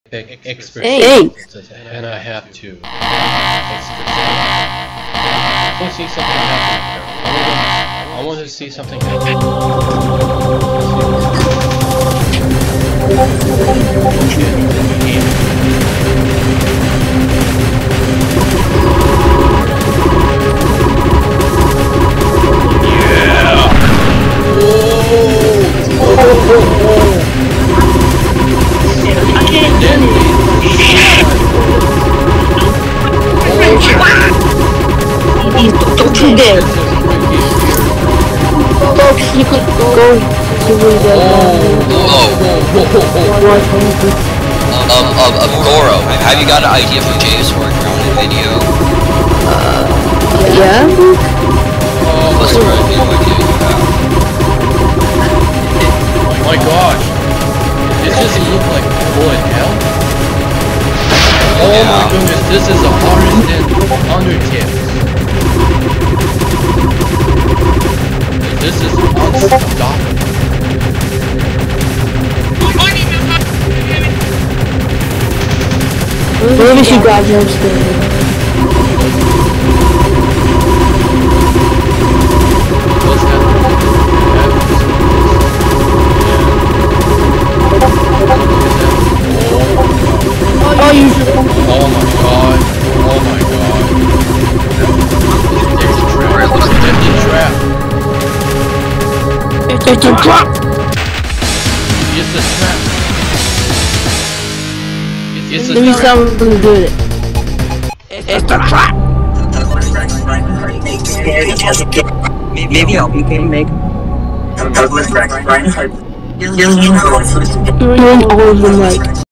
expert, Hey! and I have to expert. I want to see something happen. I want to see something Don't you dare! Folks, you could go to the Goro, have you got an idea for Jay's workaround in video? yeah? What's the right video idea you have? Oh my gosh! It doesn't look like bullet hell. Oh my goodness, this is a harder than Undertale. This is unstoppable. Maybe she got no skin. Oh, you should. Oh my god. Oh my god. There's a trap. It's a trap. It's a trap. It's a Let me trap. someone to do it. It's a trap. Maybe you can make Doing all of them like